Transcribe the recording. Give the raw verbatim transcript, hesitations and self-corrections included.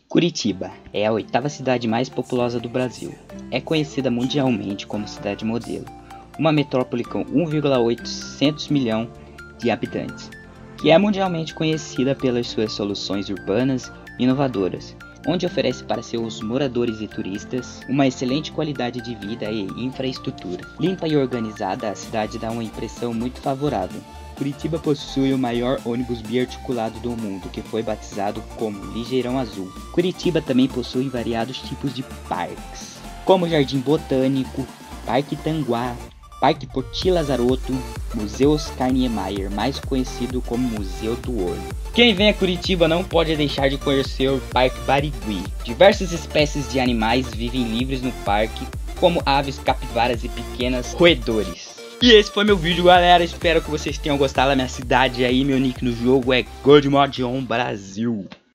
Curitiba é a oitava cidade mais populosa do Brasil. É conhecida mundialmente como cidade modelo, uma metrópole com um vírgula oitocentos milhão de habitantes, que é mundialmente conhecida pelas suas soluções urbanas inovadoras, onde oferece para seus moradores e turistas uma excelente qualidade de vida e infraestrutura. Limpa e organizada, a cidade dá uma impressão muito favorável. Curitiba possui o maior ônibus biarticulado do mundo, que foi batizado como Ligeirão Azul. Curitiba também possui variados tipos de parques, como Jardim Botânico, Parque Tanguá, Parque Poti Lazaroto, Museu Oscar Niemeyer, mais conhecido como Museu do Ouro. Quem vem a Curitiba não pode deixar de conhecer o Parque Barigui. Diversas espécies de animais vivem livres no parque, como aves, capivaras e pequenas roedores. E esse foi meu vídeo, galera. Espero que vocês tenham gostado da minha cidade aí. Meu nick no jogo é Goldmodion Brasil.